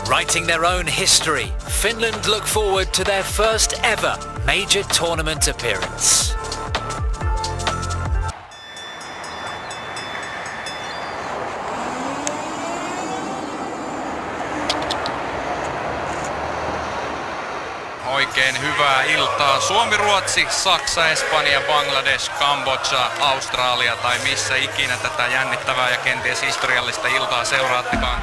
Writing their own history, Finland look forward to their first ever major tournament appearance. Oikein hyvää iltaa. Suomi, Ruotsi, Saksa, Espanja, Bangladesh, Kambodža, Australia tai missä ikinä tätä jännittävää ja kenties historiallista iltaa seuraattekaan.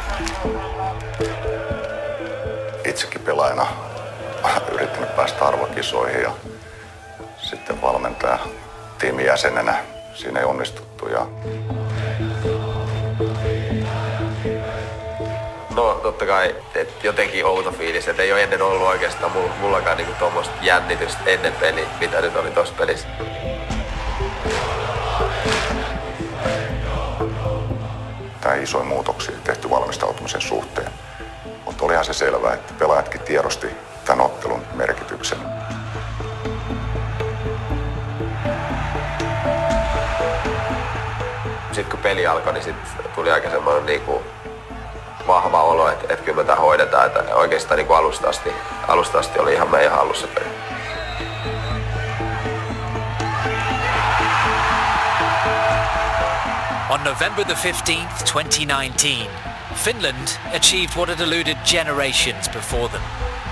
Itsekin pelaajana yrittänyt päästä arvokisoihin ja sitten valmentaja tiimin jäsenenä siinä ei onnistuttu. No totta kai jotenkin outo fiilis, että ei ole ennen ollut oikeastaan mullakaan niinku tuommoista jännitystä ennen peliä, mitä nyt oli tossa pelissä. Tää isoja muutoksia tehty valmistautumisen suhteen, mutta olihan se selvää, että pelaajatkin tiedosti tämän ottelun merkityksen. Sitten kun peli alkoi, niin sit tuli aika semmoinen niinku vahva olo, että kyllä me tää hoidetaan, että oikeastaan niin alusta asti oli ihan meidän hallussa peli. On November the 15th, 2019, Finland achieved what had eluded generations before them.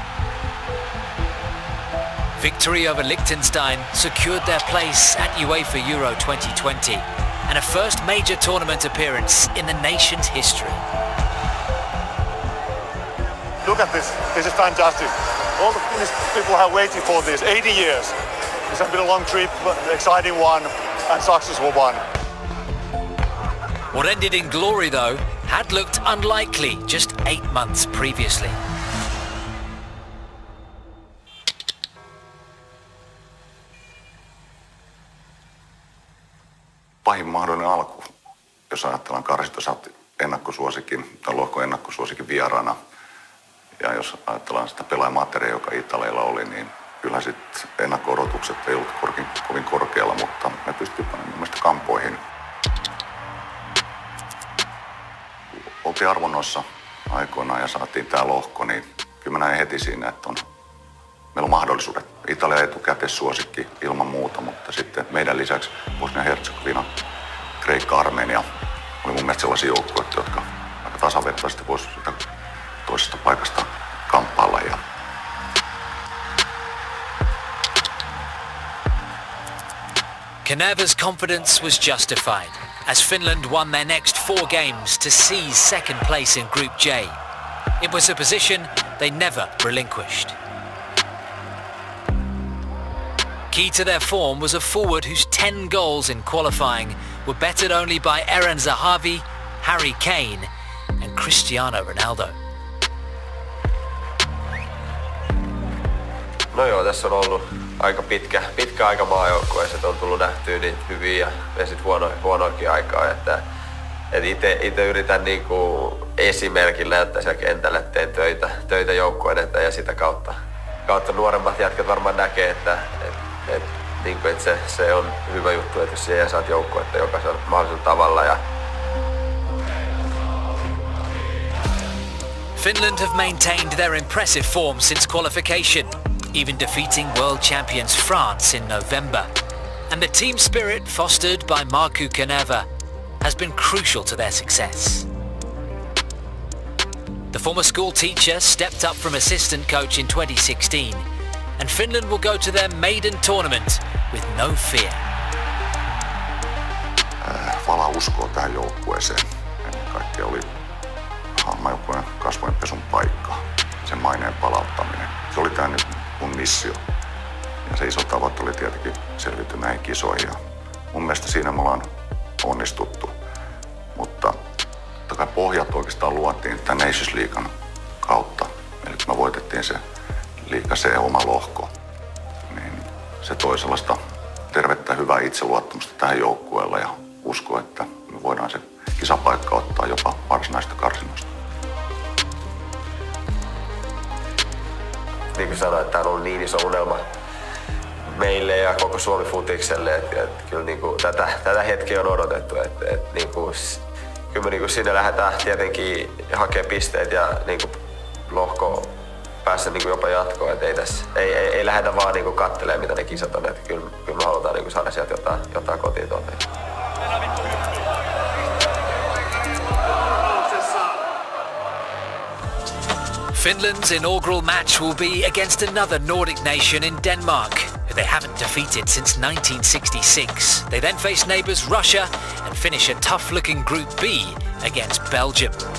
Victory over Liechtenstein secured their place at UEFA Euro 2020 and a first major tournament appearance in the nation's history. Look at this. This is fantastic. All the Finnish people have waited for this 80 years. This has been a long trip, an exciting one, and successful one. What ended in glory, though, had looked unlikely just 8 months previously. Pahin mahdollinen alku, jos ajatellaan karsinta, sä oot ennakkosuosikin, tai lohko ennakkosuosikin vieraana. Ja jos ajatellaan sitä pelaajamateriaalia, joka Italialla oli, niin kyllä sitten ennakko-odotukset ei ollut kovin korkealla, mutta me pystyy panemaan mielestäni kampoihin. Oltiin arvonnoissa aikoinaan ja saatiin tää lohko, niin kyllä mä näin heti siinä, että meillä on mahdollisuudet. Italia etukäteissuosikki ilman muuta, mutta sitten meidän lisäksi Bosnia-Herzegovina, Kreikka, Armenia oli mun mielestä sellaisia joukkueita, jotka aika tasavertaisesti voisi sitä toisesta paikasta kamppailla. Kanerva's confidence was justified as Finland won their next 4 games to seize second place in Group J. It was a position they never relinquished. Key to their form was a forward whose 10 goals in qualifying were bettered only by Eren Zahavi, Harry Kane and Cristiano Ronaldo. No joo, tässä on ollut aika pitkä aika maajoukkueessa, on tullut nähtyä niitä hyviä ja sitten huonoakin aikaa. Että itse yritän niinku esimerkillä näyttää siellä kentällä, että teen töitä joukkueen eteen ja sitä kautta nuoremmat jätkät varmaan näkee, että se on hyvä juttu, että jos siellä saat joukkuetta jokaisella mahdollisella tavalla. Finland have maintained their impressive form since qualification, even defeating world champions France in November. And the team spirit fostered by Markku Kanerva has been crucial to their success. The former school teacher stepped up from assistant coach in 2016, and Finland will go to their maiden tournament with no fear. Vala uskoo tähän joukkueeseen. Ennen kaikkea oli maajoukkueen kasvojen pesun paikka, sen maineen palauttaminen. Se oli tämä mun missio. Ja se iso tavoite oli tietenkin selviytyä näihin kisoihin. Ja mun mielestä siinä me ollaan onnistuttu. Mutta totta kai pohjat oikeastaan luotiin tämän Nations Leaguean kautta. Eli kun me voitettiin se Liiga C oma lohko, niin se toi sellaista tervettä hyvää itseluottamusta tähän joukkueelle ja usko, että me voidaan se kisapaikka ottaa jopa varsinaista karsinnosta. Niin kuin sanoin, että tämä on ollut niin iso unelma meille ja koko Suomi-futikselle, että kyllä niin kuin tätä hetkeä on odotettu. Niin kuin, kyllä me niin kuin sinne lähdetään tietenkin hakemaan pisteet ja niin kuin lohko päässä niin kuin jopa jatkoon, että ei lähdetä vaan niin kuin katselemaan mitä ne kisat on, että kyllä me halutaan niin kuin saada sieltä jotain kotiin tuolta. Finland's inaugural match will be against another Nordic nation in Denmark, who they haven't defeated since 1966. They then face neighbours Russia and finish a tough-looking Group B against Belgium.